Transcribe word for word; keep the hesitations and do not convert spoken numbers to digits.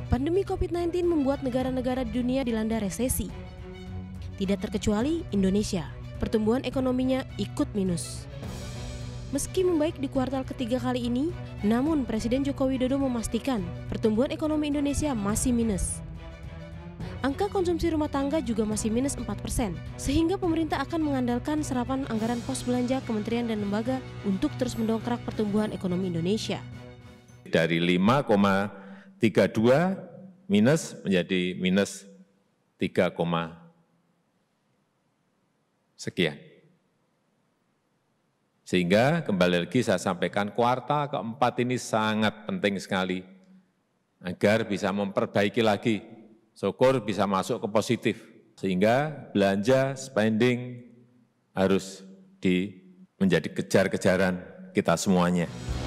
Pandemi covid sembilan belas membuat negara-negara di dunia dilanda resesi. Tidak terkecuali Indonesia, pertumbuhan ekonominya ikut minus. Meski membaik di kuartal ketiga kali ini, namun Presiden Joko Widodo memastikan pertumbuhan ekonomi Indonesia masih minus. Angka konsumsi rumah tangga juga masih minus empat persen, sehingga pemerintah akan mengandalkan serapan anggaran pos belanja kementerian dan lembaga untuk terus mendongkrak pertumbuhan ekonomi Indonesia. Dari lima koma tiga dua minus menjadi minus tiga, sekian. Sehingga kembali lagi saya sampaikan kuartal keempat ini sangat penting sekali agar bisa memperbaiki lagi, syukur bisa masuk ke positif. Sehingga belanja, spending harus di, menjadi kejar-kejaran kita semuanya.